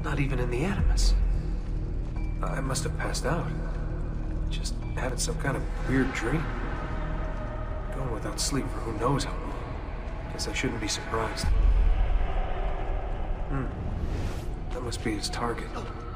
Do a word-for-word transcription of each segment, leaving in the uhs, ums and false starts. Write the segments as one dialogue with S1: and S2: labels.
S1: Not even in the Animus. I must have passed out. Just having some kind of weird dream. Going without sleep for who knows how long. Guess I shouldn't be surprised. Hmm. That must be his target.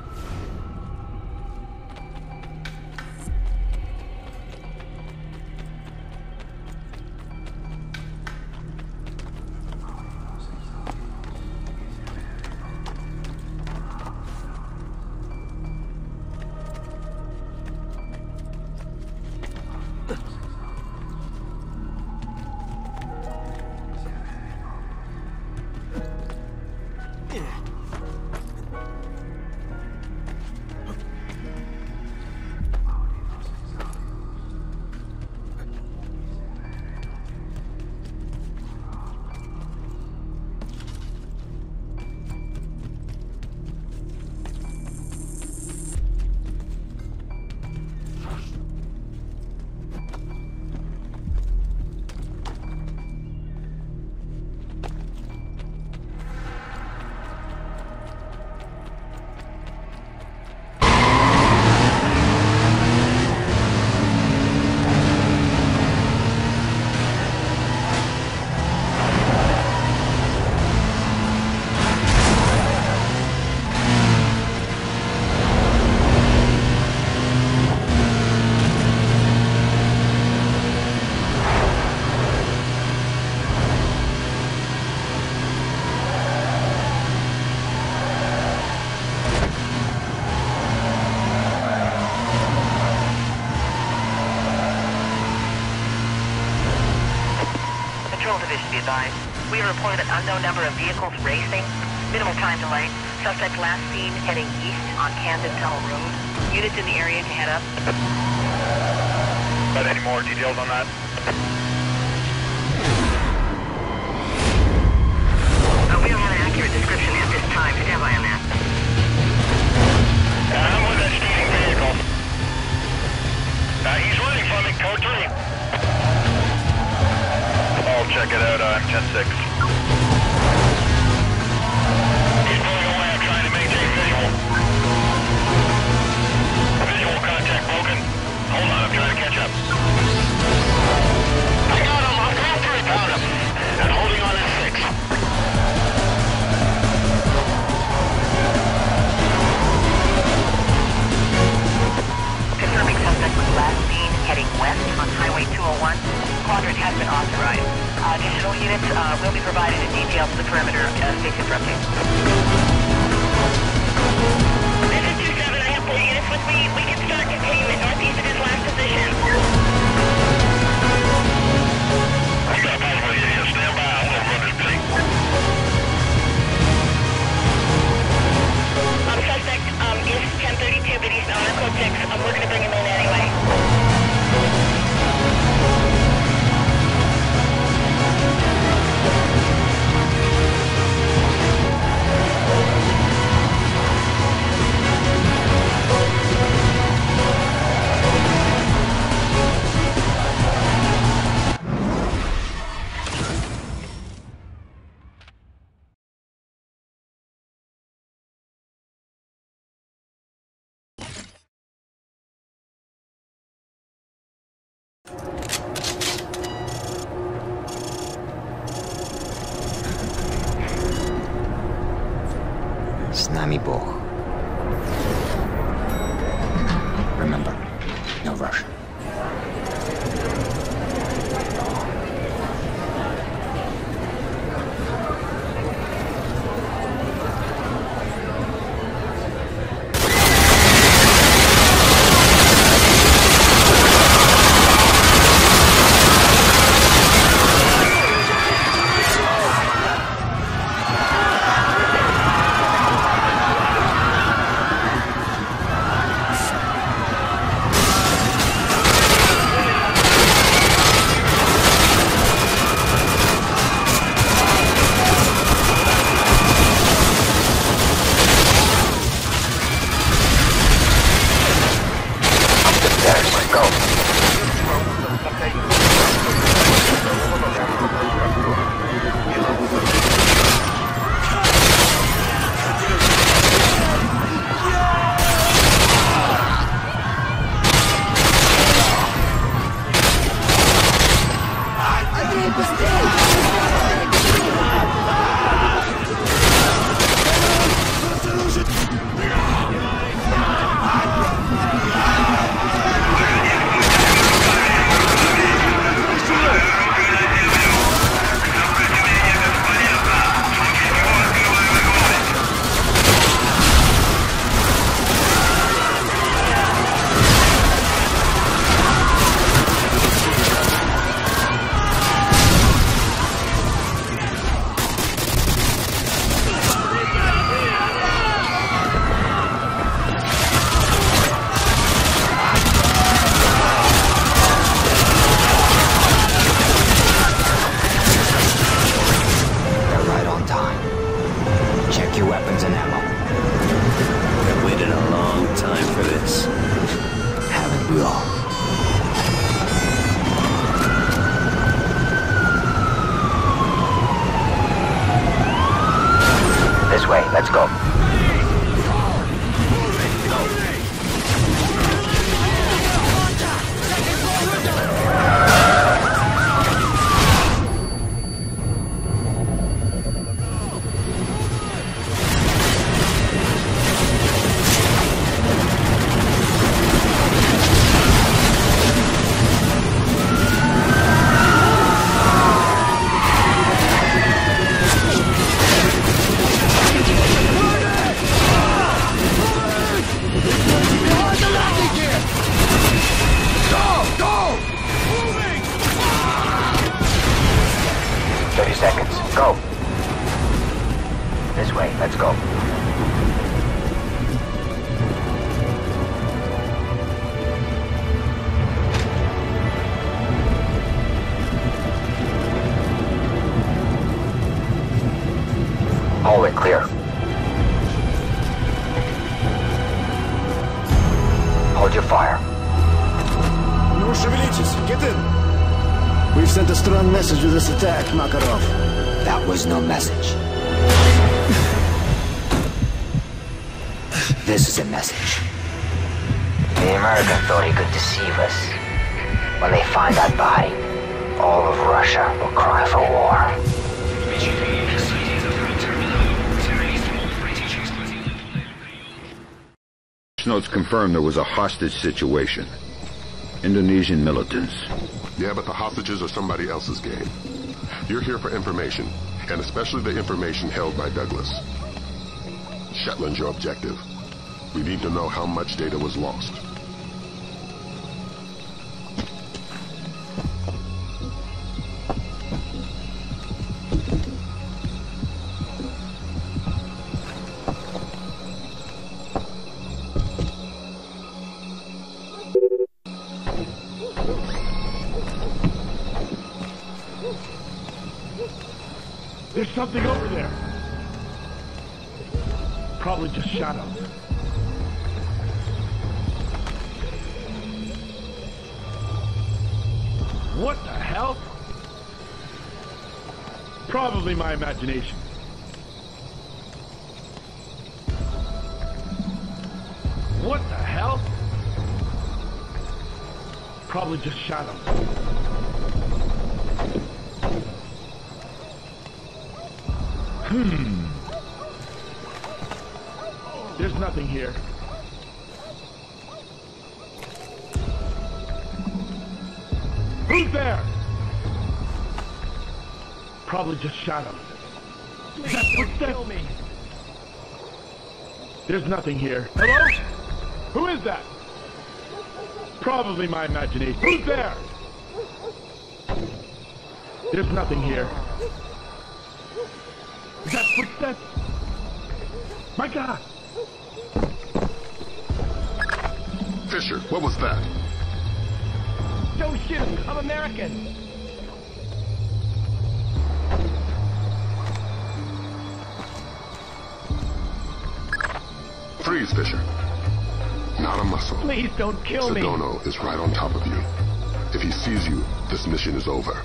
S2: We reported an unknown number of vehicles racing. Minimal time delay. Suspect last seen heading east on Camden Tunnel Road. Units in the area to head up.
S3: Got any more details on that?
S2: Uh, we don't have an accurate description at this time. Stand by on that.
S3: Uh, I'm with that speeding vehicle. Uh, he's running from me, code three. I'll check it out, uh, I'm ten six. He's pulling away, I'm trying to maintain visual. Visual contact broken. Hold on, I'm trying to catch up. I got him, I'm going through, found him. And holding on at six.
S2: Confirming suspect was last seen heading west on Highway two oh one. Quadrant has been authorized. Uh, additional units uh, will be provided in detail to the perimeter. Uh, stay tuned for updates. This is two seven. I have four units with me. We can start containment northeast of his last position.
S3: I got a possible here. Stand by. I'm gonna run this thing.
S2: Um, suspect um, is ten thirty-two, but he's on a code six. Um, we're going to bring him in anyway.
S4: С нами Бог. Remember, no Russian. thirty seconds. Go. This way. Let's go. Hallway clear. Hold your fire.
S5: No шевелитесь. Get in. We've sent a strong message with this attack, Makarov.
S4: That was no message. This is a message. The American thought he could deceive us. When they find that body, all of Russia will cry for war.
S6: Notes confirmed there was a hostage situation. Indonesian militants.
S7: Yeah, but the hostages are somebody else's game. You're here for information, and especially the information held by Douglas. Shetland's your objective. We need to know how much data was lost.
S8: There's something over there. Probably just shadows. What the hell? Probably my imagination. What the hell? Probably just shadows. Hmm. There's nothing here. Who's there? Probably just shadows. That's what kill me. There's nothing here. Hello? Who is that? Probably my imagination. Who's there? There's nothing here. Is that footsteps? My God!
S7: Fisher, what was that?
S8: Don't shoot! I'm American!
S7: Freeze, Fisher. Not a muscle.
S8: Please don't kill me!
S7: Sedono is right on top of you. If he sees you, this mission is over.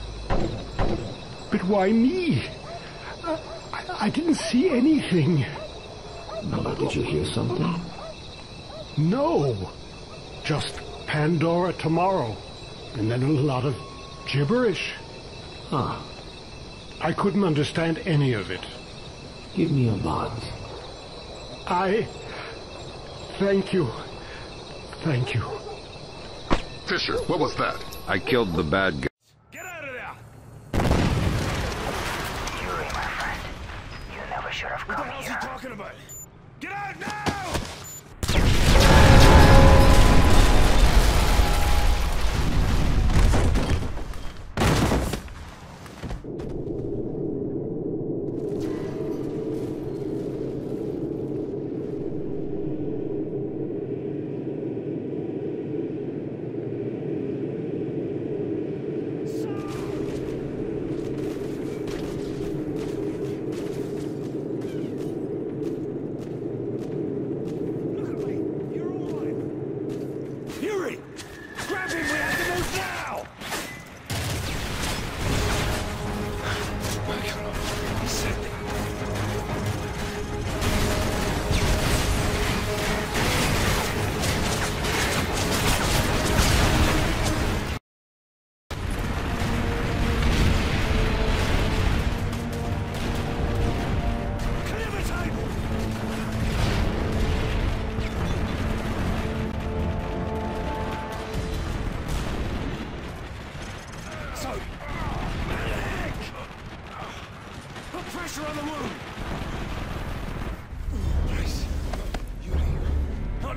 S9: But why me? Uh, I, I didn't see anything.
S4: No, did you hear something?
S9: No. Just Pandora tomorrow. And then a lot of gibberish.
S4: Huh.
S9: I couldn't understand any of it.
S4: Give me your bonds.
S9: I... Thank you. Thank you.
S7: Fisher, what was that?
S6: I killed the bad guy.
S8: Get out of there!
S4: Yuri, my friend. You never should have
S8: What the
S4: come
S8: hell's
S4: here.
S8: he talking about? Get out now!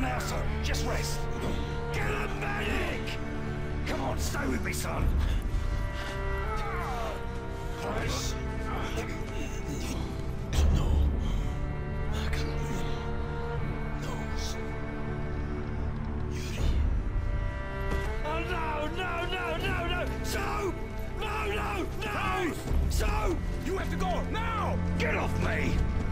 S5: now, sir. Just rest. Get a medic! Come on, stay with me, son. Christ. No. Michael knows. Yuri. Oh, no, no, no, no, no! So! No, no, no! So! You have to go, now! Get off me!